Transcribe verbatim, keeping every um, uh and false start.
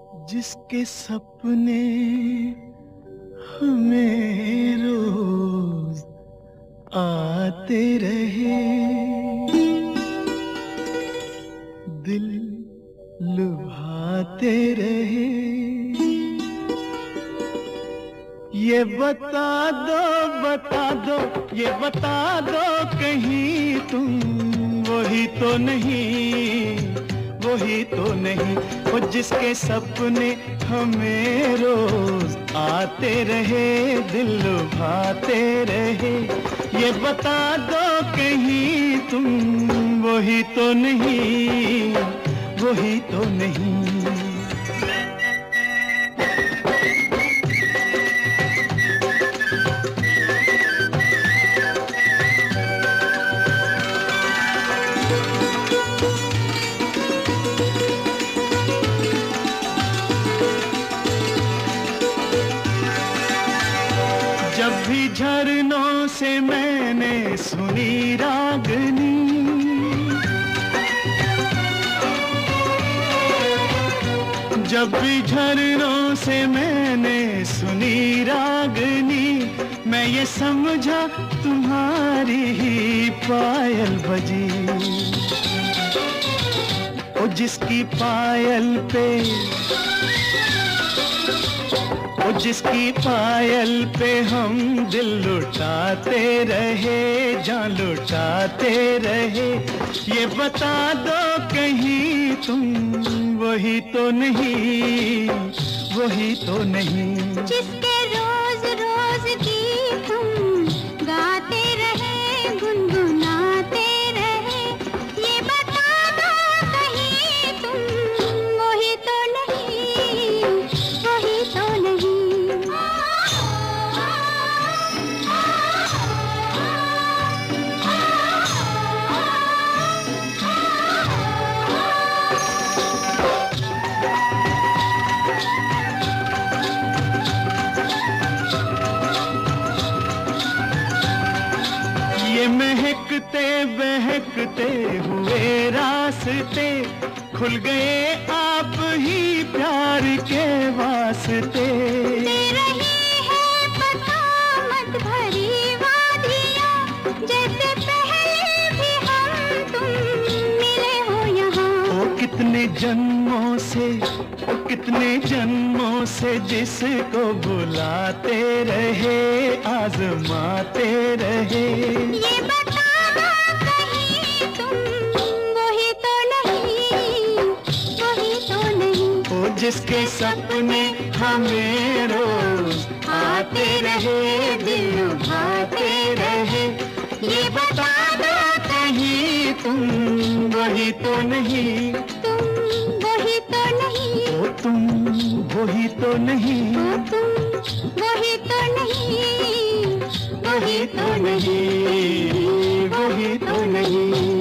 जिसके सपने हमें रोज आते रहे, दिल लुभाते रहे। ये बता दो बता दो ये बता दो कहीं तुम वही तो नहीं, वही तो नहीं। वो जिसके सपने हमें रोज आते रहे, दिल लुभाते रहे। ये बता दो कहीं तुम वही तो नहीं, वही तो नहीं। जब भी झरनों से मैंने सुनी रागनी, जब भी झरनों से मैंने सुनी रागनी, मैं ये समझा तुम्हारी ही पायल बजी। ओ जिसकी पायल पे ओ जिसकी पायल पे हम दिल लुटाते रहे, जान लुटाते रहे। ये बता दो कहीं तुम वही तो नहीं, वही तो नहीं। जिसके रोज रोज गीत हम गाते रहे, गुनगुनाते रहे। ये बता दो कहीं तुम वही तो नहीं, वही तो नहीं। ये महकते बहकते हुए रास्ते खुल गए आप ही प्यार के वास्ते। दे रही है बगावत भरी वादियाँ, जैसे पहले भी हम तुम मिले हो यहाँ। ओ कितने जन्मों से ओ कितने जन्मों से जिसको बुलाते रहे, आजमाते रहे। ये बता दो कहीं तुम वही तो नहीं, वही तो नहीं। ओ जिसके सपने हमें रोज आते रहे, दिल लुभाते रहे। ये बता दो कहीं तुम वही तो नहीं, तुम वही तो नहीं। ओ तुम वही तो नहीं, ओ तुम वही तो नहीं, वही तो नहीं, वही तो नहीं।